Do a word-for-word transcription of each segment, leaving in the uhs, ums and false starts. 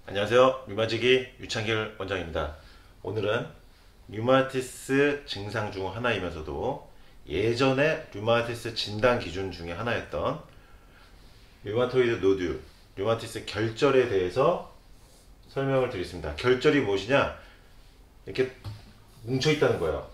안녕하세요. 류마지기 유창길 원장입니다. 오늘은 류마티스 증상 중 하나이면서도 예전에 류마티스 진단 기준 중에 하나였던 류마토이드 노듈, 류마티스 결절에 대해서 설명을 드리겠습니다. 결절이 무엇이냐? 이렇게 뭉쳐 있다는 거예요.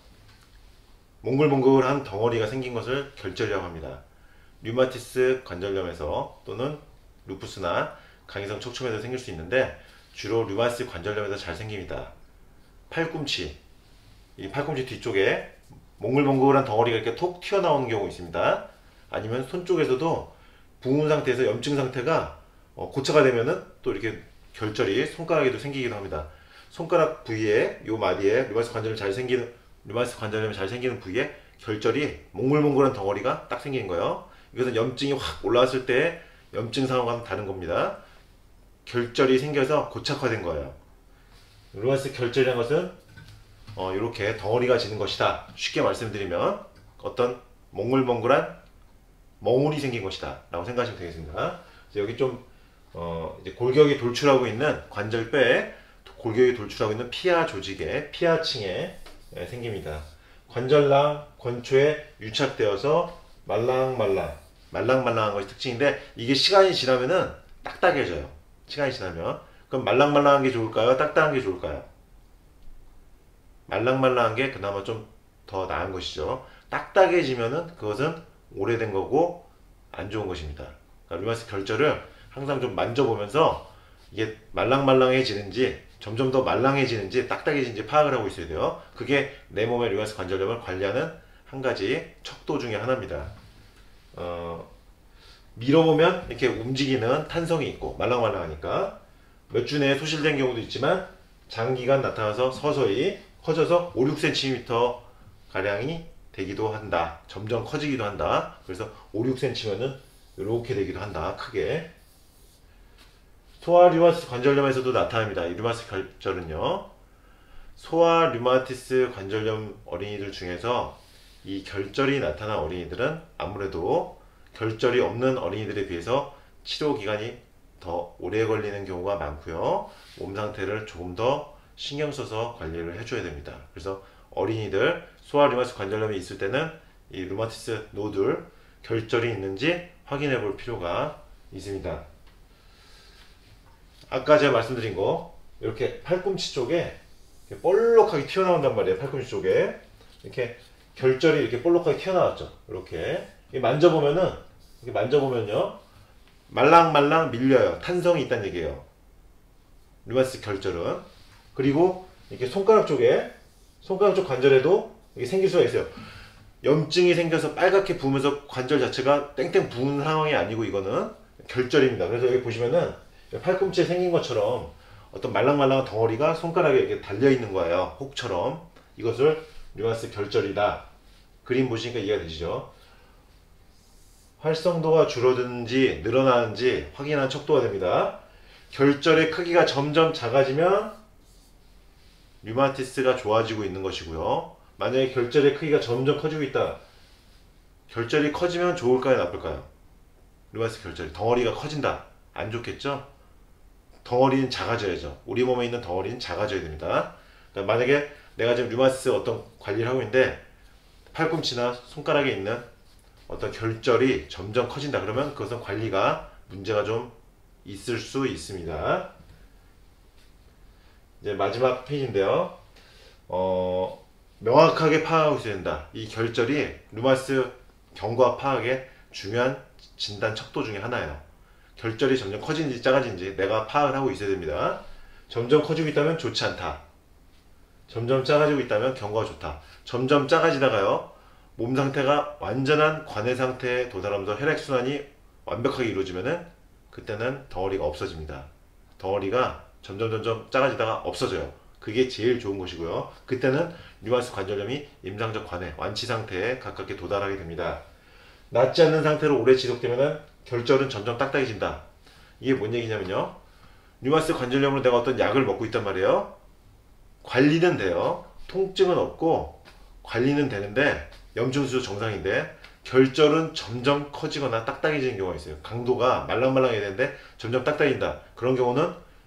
몽글몽글한 덩어리가 생긴 것을 결절이라고 합니다. 류마티스 관절염에서 또는 루푸스나 강이성 척추염에서 생길 수 있는데 주로 류마티스 관절염에서 잘 생깁니다. 팔꿈치, 이 팔꿈치 뒤쪽에 몽글몽글한 덩어리가 이렇게 톡 튀어나오는 경우가 있습니다. 아니면 손 쪽에서도 부은 상태에서 염증 상태가 고쳐가 되면은 또 이렇게 결절이 손가락에도 생기기도 합니다. 손가락 부위에, 요 마디에 류마티스 관절염 잘 생기는 류마티스 관절염이 잘 생기는 부위에 결절이 몽글몽글한 덩어리가 딱 생기는 거예요. 이것은 염증이 확 올라왔을 때 염증 상황과는 다른 겁니다. 결절이 생겨서 고착화된 거예요. 류마티스 결절이라는 것은 어, 이렇게 덩어리가 지는 것이다. 쉽게 말씀드리면 어떤 몽글몽글한 멍울이 생긴 것이다 라고 생각하시면 되겠습니다. 여기 좀 어, 이제 골격이 돌출하고 있는 관절뼈에 골격이 돌출하고 있는 피하 조직에 피하층에 네, 생깁니다. 관절낭, 권초에 유착되어서 말랑말랑 말랑말랑한 것이 특징인데 이게 시간이 지나면은 딱딱해져요. 시간이 지나면. 그럼 말랑말랑한 게 좋을까요? 딱딱한 게 좋을까요? 말랑말랑한 게 그나마 좀 더 나은 것이죠. 딱딱해지면은 그것은 오래된 거고 안 좋은 것입니다. 그러니까 류마티스 결절을 항상 좀 만져보면서 이게 말랑말랑해지는지 점점 더 말랑해지는지 딱딱해지는지 파악을 하고 있어야 돼요. 그게 내 몸의 류마티스 관절염을 관리하는 한 가지 척도 중에 하나입니다. 어, 밀어보면 이렇게 움직이는 탄성이 있고 말랑말랑하니까 몇 주 내에 소실된 경우도 있지만 장기간 나타나서 서서히 커져서 오, 육 센티미터 가량이 되기도 한다. 점점 커지기도 한다. 그래서 오, 육 센티미터면은 이렇게 되기도 한다. 크게. 소아 류마티스 관절염에서도 나타납니다. 이 류마티스 결절은요. 소아 류마티스 관절염 어린이들 중에서 이 결절이 나타난 어린이들은 아무래도 결절이 없는 어린이들에 비해서 치료 기간이 더 오래 걸리는 경우가 많고요. 몸 상태를 조금 더 신경 써서 관리를 해줘야 됩니다. 그래서 어린이들 소아 류마티스 관절염이 있을 때는 이 류마티스 노듈 결절이 있는지 확인해 볼 필요가 있습니다. 아까 제가 말씀드린 거 이렇게 팔꿈치 쪽에 이렇게 볼록하게 튀어나온단 말이에요. 팔꿈치 쪽에 이렇게 결절이 이렇게 볼록하게 튀어나왔죠. 이렇게 만져보면은 이렇게 만져보면요 말랑말랑 밀려요. 탄성이 있다는 얘기예요. 류마티스 결절은. 그리고 이렇게 손가락 쪽에 손가락 쪽 관절에도 이게 생길 수가 있어요. 염증이 생겨서 빨갛게 부으면서 관절 자체가 땡땡 부은 상황이 아니고 이거는 결절입니다. 그래서 여기 보시면은 팔꿈치에 생긴 것처럼 어떤 말랑말랑한 덩어리가 손가락에 이렇게 달려 있는 거예요. 혹처럼. 이것을 류마티스 결절이다. 그림 보시니까 이해가 되시죠? 활성도가 줄어드는지 늘어나는지 확인한 척도가 됩니다. 결절의 크기가 점점 작아지면 류마티스가 좋아지고 있는 것이고요. 만약에 결절의 크기가 점점 커지고 있다. 결절이 커지면 좋을까요? 나쁠까요? 류마티스 결절이 덩어리가 커진다. 안 좋겠죠? 덩어리는 작아져야죠. 우리 몸에 있는 덩어리는 작아져야 됩니다. 그러니까 만약에 내가 지금 류마티스 어떤 관리를 하고 있는데 팔꿈치나 손가락에 있는 어떤 결절이 점점 커진다. 그러면 그것은 관리가 문제가 좀 있을 수 있습니다. 이제 마지막 페이지인데요. 어, 명확하게 파악하고 있어야 된다. 이 결절이 류마티스 경과 파악의 중요한 진단 척도 중에 하나예요. 결절이 점점 커지는지 작아지는지 내가 파악을 하고 있어야 됩니다. 점점 커지고 있다면 좋지 않다. 점점 작아지고 있다면 경과가 좋다. 점점 작아지다가요. 몸 상태가 완전한 관해 상태에 도달하면서 혈액순환이 완벽하게 이루어지면은 그때는 덩어리가 없어집니다. 덩어리가 점점 점점 작아지다가 없어져요. 그게 제일 좋은 것이고요. 그때는 류마티스 관절염이 임상적 관해, 완치 상태에 가깝게 도달하게 됩니다. 낫지 않는 상태로 오래 지속되면은 결절은 점점 딱딱해진다. 이게 뭔 얘기냐면요. 류마티스 관절염으로 내가 어떤 약을 먹고 있단 말이에요. 관리는 돼요. 통증은 없고 관리는 되는데 염증수도 정상인데 결절은 점점 커지거나 딱딱해지는 경우가 있어요. 강도가 말랑말랑해야 되는데 점점 딱딱해진다. 그런 경우는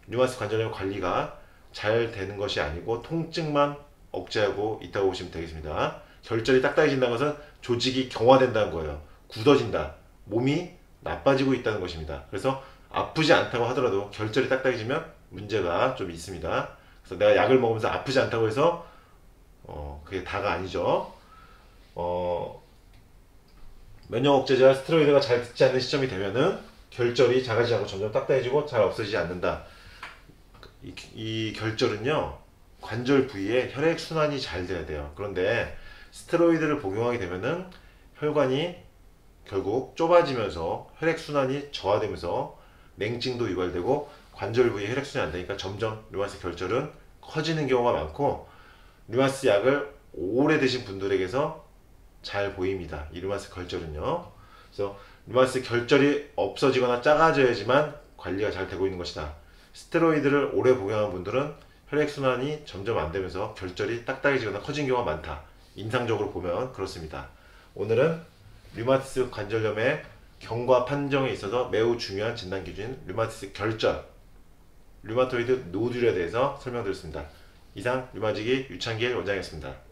류마티스 관절염 관리가 잘 되는 것이 아니고 통증만 억제하고 있다고 보시면 되겠습니다. 결절이 딱딱해진다는 것은 조직이 경화된다는 거예요. 굳어진다. 몸이 나빠지고 있다는 것입니다. 그래서 아프지 않다고 하더라도 결절이 딱딱해지면 문제가 좀 있습니다. 그래서 내가 약을 먹으면서 아프지 않다고 해서 어, 그게 다가 아니죠. 어, 면역 억제제와 스테로이드가 잘 듣지 않는 시점이 되면은 결절이 작아지지 않고 점점 딱딱해지고 잘 없어지지 않는다. 이, 이 결절은요, 관절 부위에 혈액 순환이 잘 돼야 돼요. 그런데 스테로이드를 복용하게 되면은 혈관이 결국 좁아지면서 혈액 순환이 저하되면서 냉증도 유발되고 관절 부위에 혈액 순환이 안 되니까 점점 류마티스 결절은 커지는 경우가 많고, 류마티스 약을 오래 드신 분들에게서 잘 보입니다. 이 류마티스 결절은요. 그래서 류마티스 결절이 없어지거나 작아져야지만 관리가 잘 되고 있는 것이다. 스테로이드를 오래 복용한 분들은 혈액순환이 점점 안 되면서 결절이 딱딱해지거나 커진 경우가 많다. 임상적으로 보면 그렇습니다. 오늘은 류마티스 관절염의 경과 판정에 있어서 매우 중요한 진단 기준인 류마티스 결절, 류마토이드 노듈에 대해서 설명드렸습니다. 이상 류마지기 유창길 원장이었습니다.